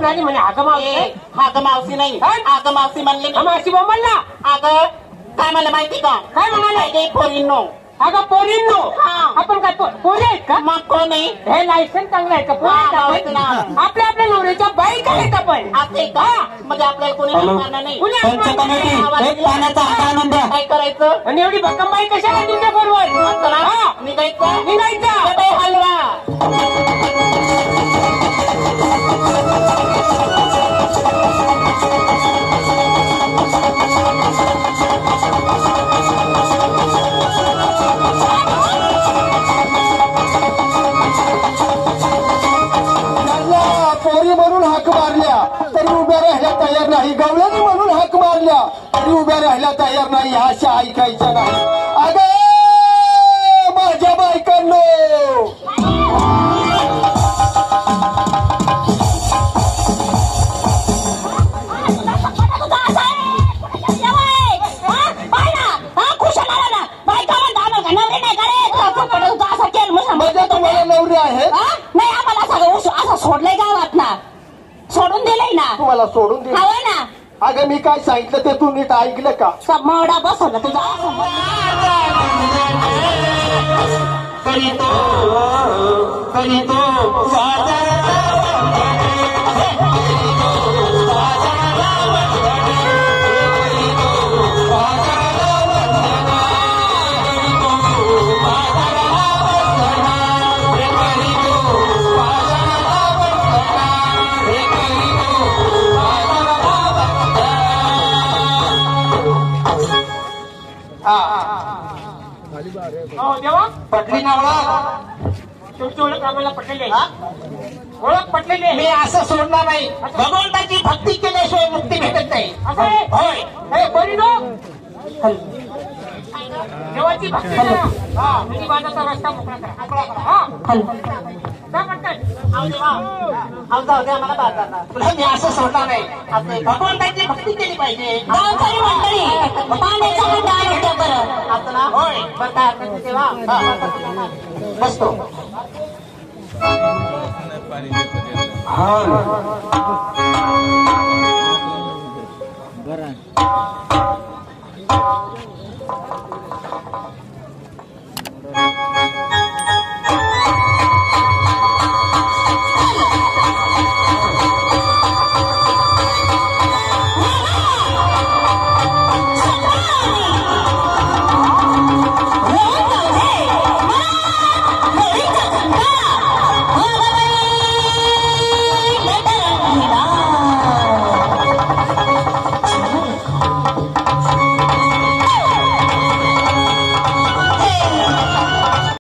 राहिली म्हणे मावशी नाही, मावशी म्हणले मावशी बोंबल ना. अगं काय मला माहिती का? काय म्हणाले? पोरींनो. अगं पोरींनो, आपण काय पोरी आहेत का? मग कोण आहे? हे लायसन चांगलं आहे का? आपल्या आपल्या नवऱ्याच्या बाईक आहेत आपण. म्हणजे आपल्याला कोणी मारणार नाही. काय करायचं? आणि एवढी भक्कम बाई कशाला तुमच्या बरोबर? निघायचं हलवा. पोरी म्हणून हाक मारल्या तरी उभ्या राहायला तयार नाही, गवळणी म्हणून हाक मारल्या तरी उभ्या राहायला तयार नाही. अशा ऐकायच्या नाही. अगं माझ्या बायकांनो, तुम्हाला नवरी आहे? नाही आम्हाला सगळं असं सोडलंय गावात ना, सोडून दिलंय ना. तुम्हाला सोडून दे हवंय ना. अगं मी काय सांगितलं ते तू नीट ऐकलं का? मोडा बसवलं तुझा. देवा पटली ना ओळख? तुमची ओळख आम्हाला पटलेली आहे. ओळख पटलेली आहे. मी असं सोडणार नाही. भगवंताची भक्ती केल्याशिवाय मुक्ती भेटत नाही. असं आहे? होय. हे बरीनो, देवाची भक्ती करा. म्हणजे माझा रस्ता मोकळा करा. तुला मी असं सोडणार नाही. भगवंताची भक्ती केली पाहिजे. गावकरी मंडळी पाण्याचा हंडा आणतो बरं. आता ना होय बरं काय हरकत नाही तेव्हा बसतो. हा